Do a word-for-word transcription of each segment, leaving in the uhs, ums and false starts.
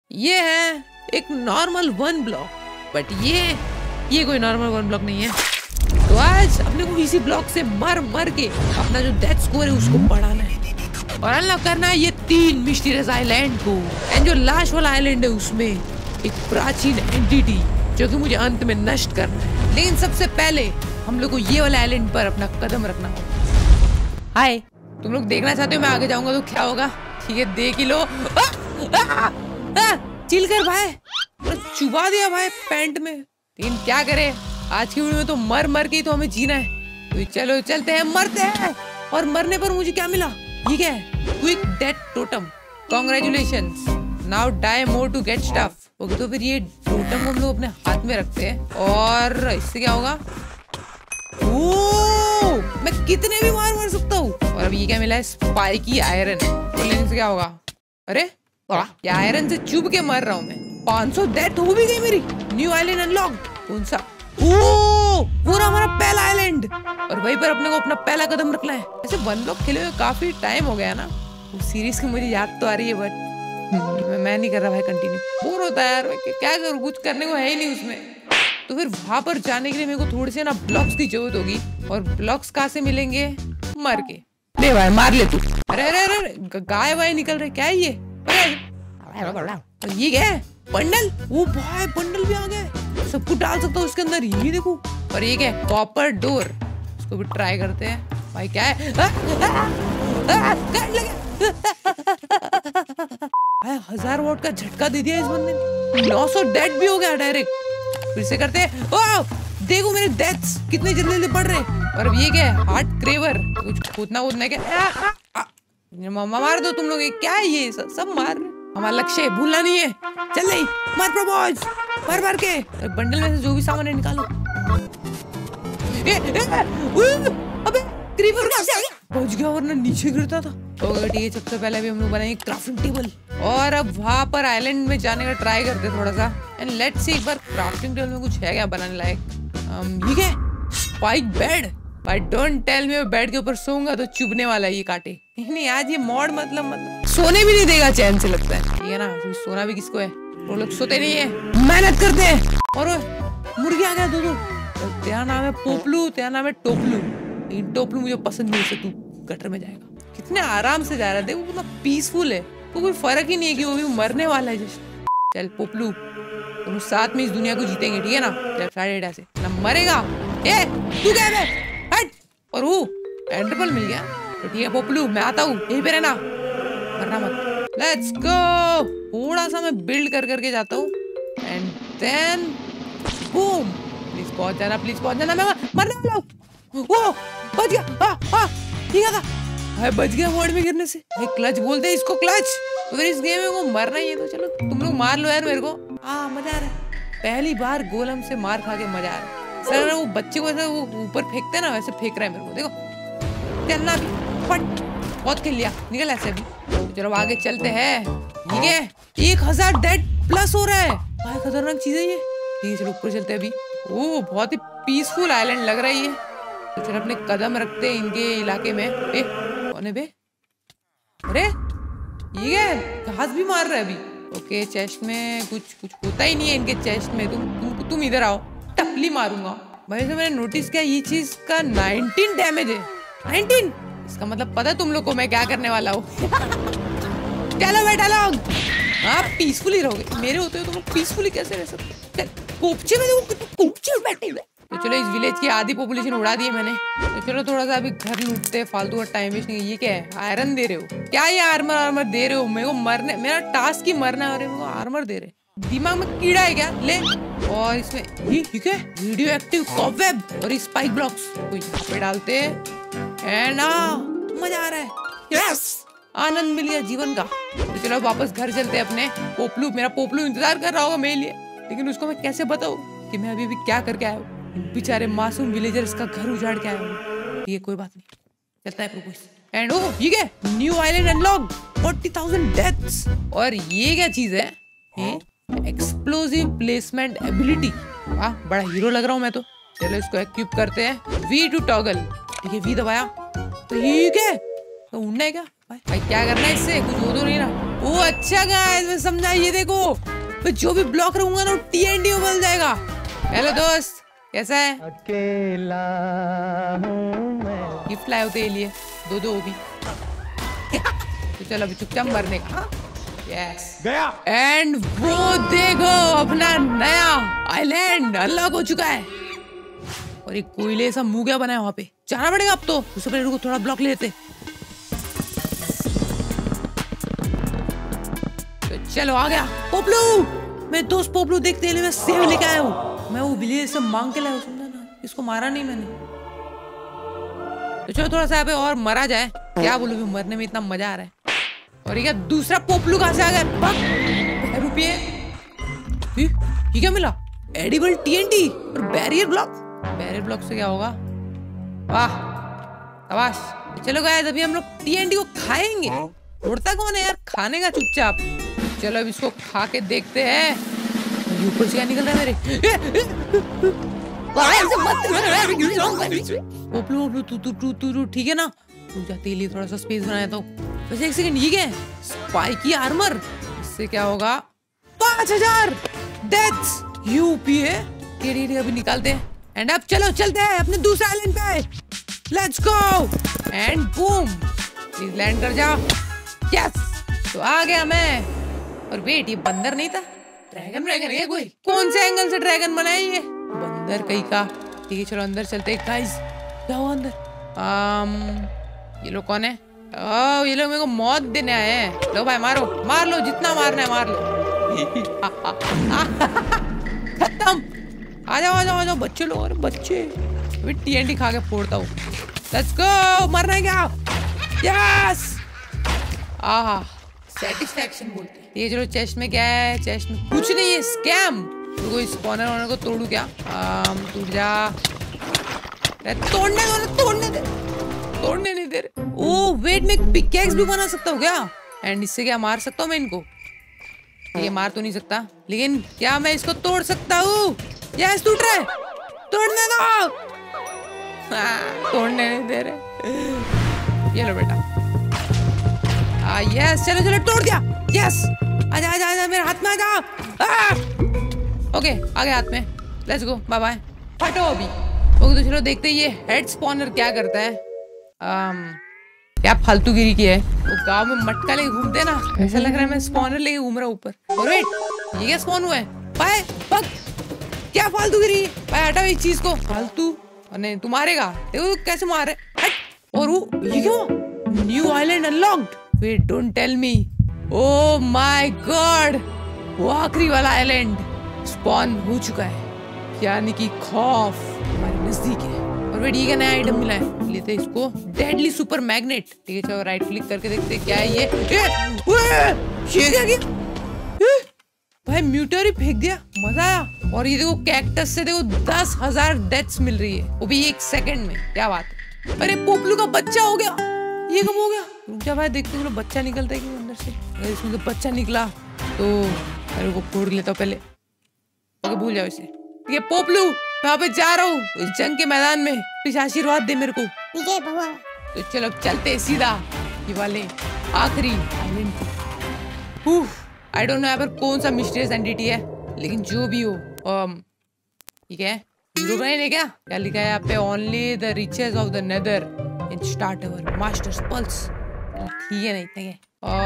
ये है एक नॉर्मल वन ब्लॉक, बट ये ये कोई नॉर्मल वन ब्लॉक नहीं है। तो आज अपने को इसी ब्लॉक से मर मर के अपना जो डेथ स्कोर है उसको बढ़ाना है और अनलॉक करना है ये तीन मिस्टीरियस आइलैंड को। एंड जो लास्ट वाला आइलैंड है उसमें एक प्राचीन एंटिटी जो कि मुझे अंत में नष्ट करना है। लेकिन सबसे पहले हम लोग को ये वाले आइलैंड पर अपना कदम रखना होगा। हाय, तुम लोग देखना चाहते हो मैं आगे जाऊंगा तो क्या होगा? ठीक है, देख ही लो। आ, आ, आ, चिल कर भाई, चुबा दिया भाई पैंट में। लेकिन क्या करे, आज की वीडियो में तो मर मर के ही तो हमें जीना है। तो चलो चलते हैं, मरते हैं। और मरने पर मुझे क्या मिला? ठीक है, quick death totem. Congratulations, now die more to get stuff. Okay, तो फिर ये टोटम हम लोग अपने हाथ में रखते हैं और इससे क्या होगा? ओह, मैं कितने भी मार मार सकता हूँ। और अब ये क्या मिला है? Spiky iron. तो लेने से क्या होगा? अरे वाह, ये आयरन से चुभ के मर रहा हूँ मैं। पाँच सौ डेथ हो भी गई मेरी। New island unlock. कौन सा? ओह, पूरा हमारा पहला आइलैंड। और वहीं पर अपने को अपना पहला कदम रखना है। ऐसे वन ब्लॉक खेले हुए काफी टाइम हो गया ना। वो सीरीज की मुझे याद तो आ रही है, बट मैं नहीं कर रहा भाई कंटिन्यू। बोर होता है यार, क्या करूँ, कुछ करने को है ही नहीं उसमें। तो फिर वहां पर जाने के लिए मेरे को थोड़ी सी ना ब्लॉक्स की जरूरत होगी। और ब्लॉक्स कहाँ से मिलेंगे? मर के। ले भाई, मार ले तू। अरे अरे अरे, गाय वाय निकल रहे, क्या है ये? ये क्या है? बंडल। वो भाई, बंडल भी आ गया। सब कुछ डाल सकता हूँ उसके अंदर, ये देखो। और ये क्या है? Copper door. इसको भी ट्राई करते हैं। भाई क्या है? आ, आ, आ, काट लगे। भाई हजार वोट का झटका दे दिया इस बंदे ने। नौ सौ डेड भी हो गया डायरेक्ट। फिर से करते हैं। ओह, देखो मेरे डेथ्स कितने जल्दी जल्दी बढ़ रहे। और अब ये क्या है? Heart craver. कुछ कूदना कूदना क्या? मामा मार दो तुम लोग। क्या है ये? सब, सब मार रहे। हमारा लक्ष्य भूलना नहीं है। चल नहीं, मर प्रमोज, मर मर के। बंडल में से जो भी सामान है निकालो। ए, ए, अबे क्रीपर कैसे आ गया? पहुंच गया वरना नीचे गिरता था। ओके ठीक है, सबसे पहले अभी हम लोग बनाएंगे क्राफ्टिंग टेबल। और अब वहां पर आइलैंड में जाने का ट्राई करते हैं थोड़ा सा। एंड लेट्स सी एक बार क्राफ्टिंग टेबल में कुछ है क्या बनाने लायक। ठीक है, स्पाइक बेड। भाई डोंट टेल मी, मैं बेड के ऊपर सोऊंगा तो चुभने वाला है ये कांटे। नहीं आज ये मॉड मतलब मतलब सोने भी नहीं देगा चैन से, लगता है। ठीक है ना, सोना भी किसको है? वो लोग सोते नहीं है, मेहनत करते हैं। और मुर्गी आ गया दो दो। तेरा नाम है पोपलू, तेरा नाम है टोपलू। लेकिन टोपलू मुझे पसंद नहीं है, तू गटर में जाएगा। कितने आराम से जा रहा है, देखो कितना पीसफुल है। तो कोई फर्क ही नहीं है कि वो भी मरने वाला है जस्ट। चल पोपलू, तुम साथ में इस दुनिया को जीतेंगे, ठीक है ना? चल साढ़े एटा से ना मरेगा। ए तू क्या है? हट। और वो एंडरपल मिल गया तो ठीक है पोपलू, मैं आता हूँ, यहीं पे रहना, मरना मत। Let's go. थोड़ा सा मैं बिल्ड कर करके जाता हूँ एंड देन बूम। प्लीज पहुंच जाना, प्लीज पहुंच जाना, मैं मरने वाला हूँ। वो बच गया। हाँ हाँ ठीक है, भाई बच गया वर्ड में गिरने से। क्लच बोलते हैं इसको, क्लच। तो फिर इस गेम में वो मरना ही है, तो चलो तुम लोग मार लो यार मेरे को। हाँ मजा आ रहा है, पहली बार गोलम से मार खा के मजा आ रहा है। सर वो बच्चे को ऐसे वो ऊपर फेंकते हैं ना, वैसे फेंक रहा है मेरे को, देखो। चलना भी फट, बहुत खेल लिया, निकल ऐसे भी। तो चलो आगे चलते हैं। ठीक है, एक हजार डेड प्लस हो रहा है। भाई खतरनाक चीज है ये। ठीक है चलो ऊपर चलते हैं अभी। ओह बहुत ही पीसफुल आइलैंड लग रहा है ये। तो चलो अपने कदम रखते हैं इनके इलाके में। ए कौन है बे? अरे ये क्या? घास भी मार रहा है अभी। ओके, चेस्ट में कुछ कुछ होता ही नहीं है इनके चेस्ट में। तुम तुम तुम इधर आओ, टपली मारूंगा। भाई से मैंने नोटिस किया ये चीज का नाइनटीन डैमेज है। नाइनटीन, इसका मतलब पता तुम लोग को मैं क्या करने वाला हूँ। चलो बेटा लोग, हाँ पीसफुली रहोगे। मेरे होते हो तो लोग पीसफुली कैसे रह सकते? कोपचे में देखो, कोपचे में बैठे हुए। तो चलो इस विलेज की आधी पॉपुलेशन उड़ा दी है मैंने। तो चलो थोड़ा सा अभी घर लूटते हैं, फालतू का टाइम वेस्ट नहीं। ये क्या है? आयरन दे रहे हो क्या? ये आर्मर आर्मर दे रहे हो मेरे को? मरने, मेरा टास्क ही मरना है और मेरे को आर्मर दे रहे। दिमाग में कीड़ा है क्या? ले। और इसमें ये ठीक है, रेडियो एक्टिव कॉबवेब और स्पाइक ब्लॉक्स को यहाँ पे डालते हैं। एंड मजा आ रहा है, यस आनंद मिल गया जीवन का। तो चलो वापस घर चलते हैं अपने। पोपलू, मेरा पोपलू इंतजार कर रहा होगा मेरे लिए, लेकिन उसको मैं कैसे बताऊं कि मैं अभी अभी क्या करके आया हूँ? बेचारे मासूम विलेजर्स का घर उजाड़ के आया हूँ। ये कोई बात नहीं, चलता है प्रोग्रेस। एंड ओ ये क्या? New island unlock, forty thousand deaths. और ये क्या चीज है? Explosive placement ability. वाह बड़ा हीरो लग रहा हूँ मैं तो। चलो इसको इक्विप करते हैं। V to toggle. ठीक है, वी दबाया। तो ये क्या? तो उड़ना है क्या? भाई, भाई क्या करना है इससे? कुछ हो तो नहीं रहा। ओ अच्छा गाइस, मैं समझा। ये देखो, मैं जो भी ब्लॉक रहूंगा ना, टीएनडी में बदल जाएगा। हेलो दोस्त, कैसा है? अकेला हूँ मैं। गिफ्ट लाए होते लिए दो दो भी। तो चलो अभी चुपचाप मरने का। यस गया। एंड वो देखो, अपना नया आइलैंड अनलॉक हो चुका है। और एक कोयले सा मुंह क्या बना है वहां पे। जाना पड़ेगा अब तो। उससे पहले रुको, थोड़ा ब्लॉक ले लेते। तो चलो आ गया पोपलू। मैं दोस्त पोपलू देखते हैं, मैं सेव लेके आया हूँ। मैं वो विलेज से मांग के लाया हूँ, समझा ना। इसको मारा नहीं मैंने। तो चलो थोड़ा सा यहाँ पे और मरा जाए। क्या बोलूं, मरने में इतना मजा आ रहा है। और ये क्या दूसरा पोपलू कहाँ से आ गया? रुपये, ये क्या मिला? एडिबल टीएनटी और बैरियर ब्लॉक। बैरियर ब्लॉक से क्या होगा? वाह शाबाश। चलो गाइस, अभी हम लोग टीएनटी को खाएंगे। उड़ता कौन है यार, खाने का चुपचाप। चलो अब इसको खा के देखते हैं। ऊपर से क्या निकल रहा है मेरे? पोपलू पोपलू तू तू तू तू ठीक है ना? रुक जा, तेरे लिए थोड़ा सा स्पेस बनाया तो। बस एक सेकंड, ये क्या है? Spiky armour. इससे क्या होगा? पांच हजार डेथ्स यूपीए। ये अभी निकालते हैं। एंड अब चलो चलते हैं अपने दूसरे आइलैंड पे। Let's go and boom. Please land कर जाओ। यस, तो आ गया मैं। और वेट, ये बंदर नहीं था, ड्रैगन ड्रैगन है कोई। कौन से एंगल से ड्रैगन बनाया ये? बंदर कहीं का। ठीक है चलो अंदर चलते हैं गाइस। क्या हुआ अंदर? आम, ये लोग कौन है? ओह, ये लोग मेरे को मौत देने आए हैं। लो भाई मारो, मार लो, जितना मारना है मार लो। खत्म। आ जाओ आ जाओ आ जाओ बच्चे लोग। अरे बच्चे, अभी टीएनटी खा के फोड़ता हूँ। Let's go. मरना है क्या? यस। आहा, सैटिस्फैक्शन बोलते हैं। ये चलो, चेस्ट में क्या है? चेस्ट में कुछ नहीं है, स्कैम। तो कोई स्पॉनर वॉनर को तोड़ू क्या? आम, टूट जा। तोड़ने दो, तोड़ने दे। तोड़ने नहीं दे रहे। ओह वेट, मैं एक पिकैक्स भी बना सकता हूँ क्या? एंड इससे क्या मार सकता हूँ मैं इनको? ये मार तो नहीं सकता, लेकिन क्या मैं इसको तोड़ सकता हूँ? यस, टूट रहा है। तोड़ने दो। तोड़ने नहीं दे रहे। ये लो बेटा। आ यस, चलो चलो तोड़ दिया। यस, आजा आजा आजा, मेरे हाथ में आजा। ओके आ गया हाथ में। Let's go, bye bye. हटो अभी। ओके तो चलो देखते हैं ये हेड स्पॉनर क्या करता है। आम, क्या फालतूगिरी की है। वो गांव में मटका लेके घूमते हैं ना, ऐसा लग रहा है मैं स्पॉनर लेके घूम रहा हूँ ऊपर। और वेट, ये क्या स्पॉन हुआ है? बाय पक, क्या फालतूगिरी। बाय हटाओ इस चीज को, फालतू। नहीं तू मारेगा, देखो कैसे मारे। और वो ये क्या? New island unlocked. Wait, don't tell me. Oh my god, वो आखिरी वाला आइलैंड स्पॉन हो चुका है, यानी कि खौफ हमारे नजदीक है। और वेट, ये क्या नया आइटम मिला है? लेते इसको। Deadly super magnet. ठीक है चलो राइट क्लिक करके देखते क्या है ये। ये ये क्या किया? भाई म्यूटर ही फेंक दिया, मजा आया। और ये देखो कैक्टस से देखो दस हजार डेथ्स मिल रही है, वो भी एक सेकंड में। क्या बात है। अरे पोपलू का बच्चा हो गया। ये कब हो गया? रुक जा भाई, देखते चलो बच्चा निकलता है कि अंदर से। अगर इसमें से बच्चा निकला तो अरे वो फोड़ लेता हूँ पहले। ओके भूल जाओ इसे। ठीक है पोपलू, मैं पे जा रहा हूँ इस जंग के मैदान में, प्लीज आशीर्वाद दे मेरे को। ठीक है बाबा। तो चलो चलते सीधा ये वाले आखिरी आइलैंड पे। आई डोंट नो यहाँ पर कौन सा मिस्टीरियस एंटिटी है, लेकिन जो भी हो। ठीक है, हीरो ब्रेन है क्या? क्या लिखा है यहाँ पे? Only the riches of the nether in start our masters pulse. ठीक है, नहीं इतना है।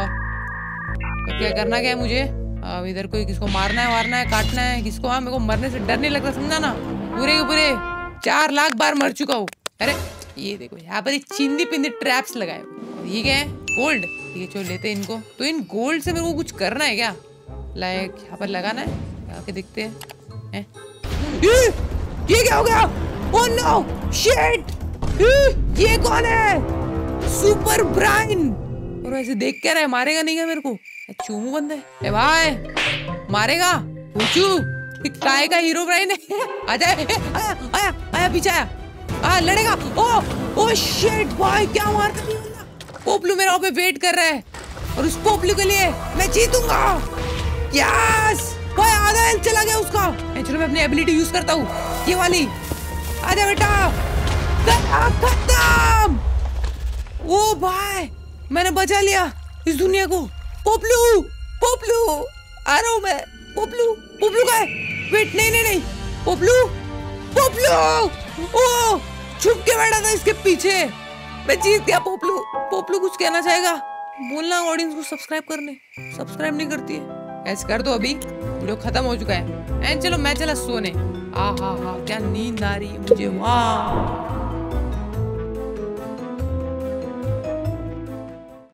तो क्या करना क्या है मुझे? अब इधर कोई किसको मारना है, मारना है, काटना है किसको? हाँ, मेरे को मरने से डर नहीं लगता, समझा ना। पूरे के पूरे चार लाख बार मर चुका हूँ। अरे ये देखो यहाँ पर चिंदी पिंदी ट्रैप्स लगाए। ये क्या है? गोल्ड। ठीक है चलो लेते हैं इनको। तो इन गोल्ड से मेरे को कुछ करना है क्या? लाइक यहाँ पर लगाना है, लगा के देखते हैं। है? ये, ये क्या हो गया? ओह नो शिट, ये कौन है? Super brine. और ऐसे देख क्या रहा है? मारेगा नहीं क्या मेरे को? चूमू बंद है। ए भाई मारेगा? पूछू काय का हीरो ब्राइन है। आजा, आया आया आया पीछे आया। आ लड़ेगा। ओ ओ शिट भाई, क्या मार कर दिया। पोपलू मेरा पे वेट कर रहा है, और उस पोपलू के लिए मैं जीतूंगा। यस भाई, आधा हेल्थ चला गया उसका। चलो मैं अपनी एबिलिटी यूज करता हूँ, ये वाली। आजा बेटा, खत्म। ओ भाई मैंने बचा लिया इस दुनिया को। पोपलू पोपलू आ रहा हूँ मैं। पोपलू पोपलू का है? वेट नहीं नहीं नहीं पोपलू पोपलू ओ छुप के बैठा था इसके पीछे। मैं जीत गया। पोपलू पोपलू कुछ कहना चाहेगा? बोलना ऑडियंस को सब्सक्राइब करने। सब्सक्राइब नहीं करती है, ऐसे कर दो। अभी वीडियो खत्म हो चुका है एंड चलो मैं चला सोने। आ हा हा क्या नींद आ रही है मुझे। वाह